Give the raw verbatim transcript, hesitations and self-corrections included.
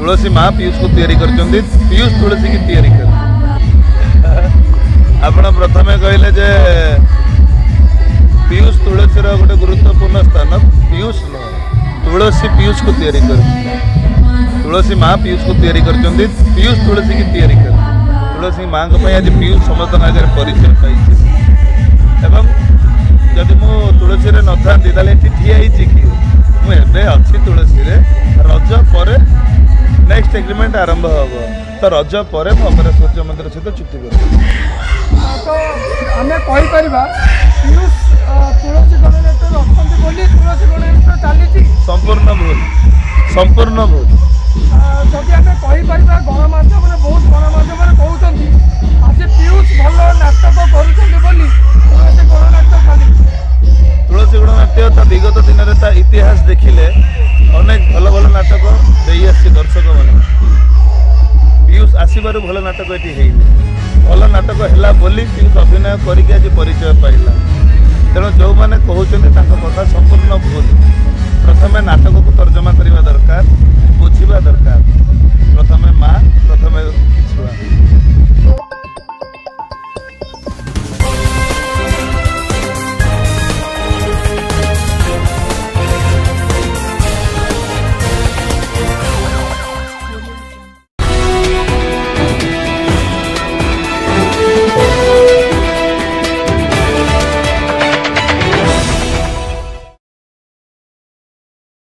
तुलसी माँ पीयूष को तैयारी करछन्ती पीयूष तुलसी की तैयारी कर आपण प्रथमे कहले जे पीयूष तुलसी रो गोटे गुरुत्वपूर्ण स्थान पीयूष न तुलसी पीयूष को तैयारी कर तुलसी माँ पीयूष को तैयारी करछन्ती पीयूष तुलसी की तैयारी कर तुलसी माँ को आज पीयूष समस्त आगे परिचय पाई एवं जदि मु तुलसी रे न था ताले ठिया कि मुझे अच्छी तुलसी रे रज पर नेक्स्ट एग्रीमेंट आरंभ हम तो रज पर अमर सूर्य मंदिर सहित चुक्ति कर तो आम कहीपर पीयूष तुलसी गणनेत्र अच्छा बोली तुलसी गणनेत्र चली संपूर्ण भूल संपूर्ण भूल जदि आम कहीपर गणमाध्यम बहुत गणमाध्यम कहते आज पीयूष भल नाटक करुँच तुलसी गणनाट्य चली तुलसी गणनाट्य विगत दिन में इतिहास देखिले अनेक भल भल नाटक दे आसी दर्शक मैंने पीयूष आसबार भल नाटक ये भल नाटक है बोली पीयूष अभिनय करके आज परिचय पाइला तेणु जो मैंने कहते कथा संपूर्ण भूल प्रथमे नाटक को तर्जमा करने दरकार बुझा दरकार